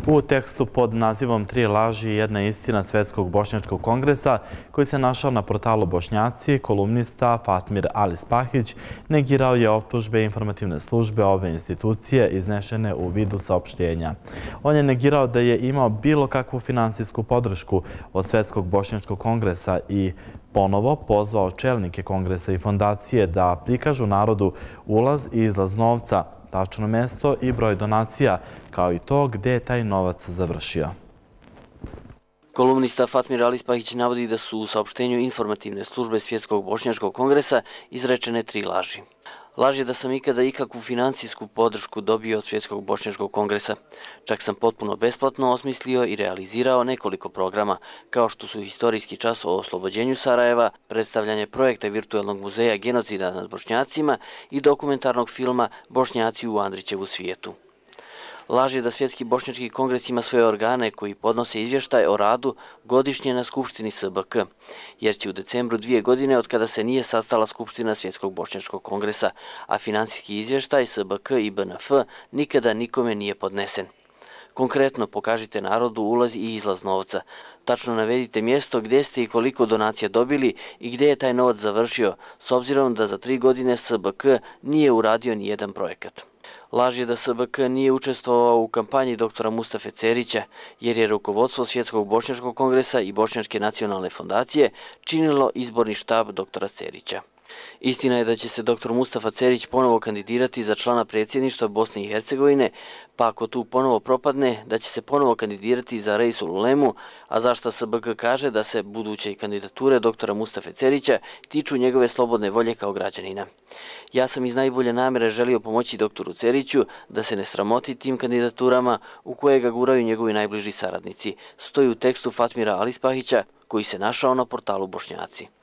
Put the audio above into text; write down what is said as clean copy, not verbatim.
U tekstu pod nazivom Tri laži i jedna istina Svetskog bošnjačkog kongresa, koji se našao na portalu Bošnjaci, kolumnista Fatmir Ali Spahić negirao je optužbe informativne službe ove institucije iznešene u vidu saopštenja. On je negirao da je imao bilo kakvu finansijsku podršku od Svetskog bošnjačkog kongresa i ponovo pozvao čelnike kongresa i fondacije da prikažu narodu ulaz i izlaz novca, tačno mesto i broj donacija, kao i to gde je taj novac završio. Kolumnista Fatmir Ali Spahić navodi da su u saopštenju informativne službe Svjetskog bošnjačkog kongresa izrečene tri laži. Laž je da sam ikada ikakvu financijsku podršku dobio od Svjetskog bošnjačkog kongresa. Čak sam potpuno besplatno osmislio i realizirao nekoliko programa, kao što su historijski čas o oslobođenju Sarajeva, predstavljanje projekta virtualnog muzeja genocida nad Bošnjacima i dokumentarnog filma Bošnjaci u Andrićevu svijetu. Laž je da Svjetski bošnjački kongres ima svoje organe koji podnose izvještaj o radu godišnje na Skupštini SBK, jer će u decembru 2 godine od kada se nije sastala Skupština Svjetskog bošnjačkog kongresa, a finansijski izvještaj SBK i BNF nikada nikome nije podnesen. Konkretno pokažite narodu ulaz i izlaz novca. Tačno navedite mjesto gdje ste i koliko donacija dobili i gdje je taj novac završio, s obzirom da za 3 godine SBK nije uradio ni jedan projekat. Laž je da SBK nije učestvovao u kampanji doktora Mustafe Cerića, jer je rukovodstvo Svjetskog bošnjačkog kongresa i Bošnjačke nacionalne fondacije činilo izborni štab doktora Cerića. Istina je da će se dr. Mustafa Cerić ponovo kandidirati za člana predsjedništva Bosne i Hercegovine, pa ako tu ponovo propadne, da će se ponovo kandidirati za Reisul Ulemu, a zašto SBK kaže da se buduće kandidature dr. Mustafe Cerića tiču njegove slobodne volje kao građanina. Ja sam iz najbolje namjere želio pomoći doktoru Ceriću da se ne sramoti tim kandidaturama u koje ga guraju njegovi najbliži saradnici, stoji u tekstu Fatmira Ali Spahića koji se našao na portalu Bošnjaci.